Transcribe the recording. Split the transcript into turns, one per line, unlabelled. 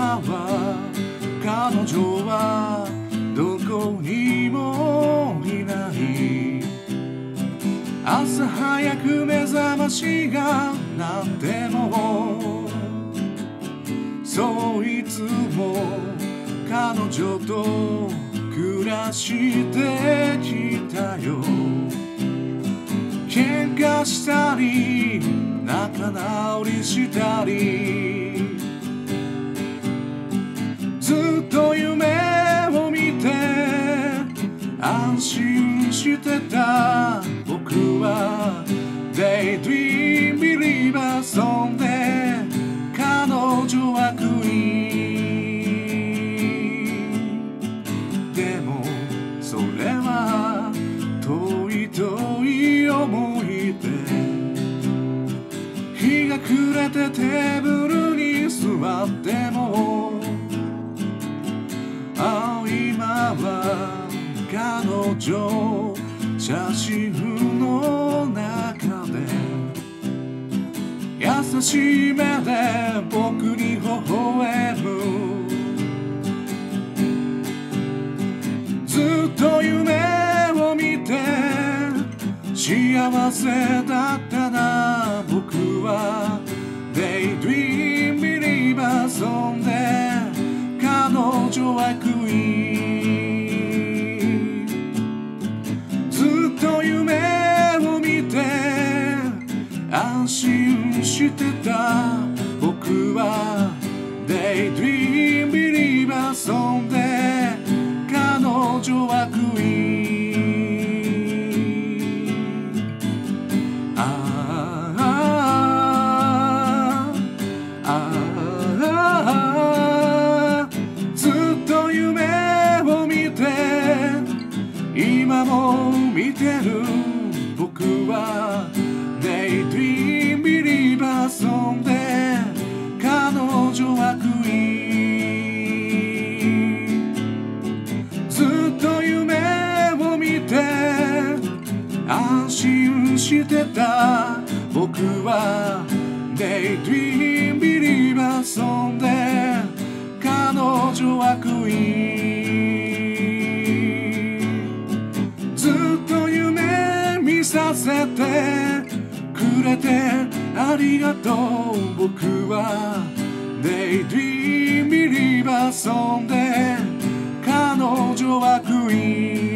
は彼女はどこにもいない。朝早く目覚ましが鳴ってもそういつも彼女と暮らしてきたよ。喧嘩したり仲直りしたりずっと夢を見て安心してた僕は Daydream Believer そんで彼女はクイーンでもそれは遠い遠い思い出。日が暮れてテーブルに座っても今は彼女写真の中で優しい目で僕に微笑む。ずっと夢を見て幸せだったな僕は Daydream Believer そんで彼女はクイーン。ずっと夢を見て安心してた僕は Daydream Believer そんで彼女はクイーン。ああああずっと夢を見て今も見てる僕は Daydream Believer そんで彼女はクイーン。ずっと夢を見て安心してた僕は Daydream Believer そんで彼女はクイーン。ずっと夢見させてくれてありがとう僕は Daydream Believer そんで彼女はクイーン。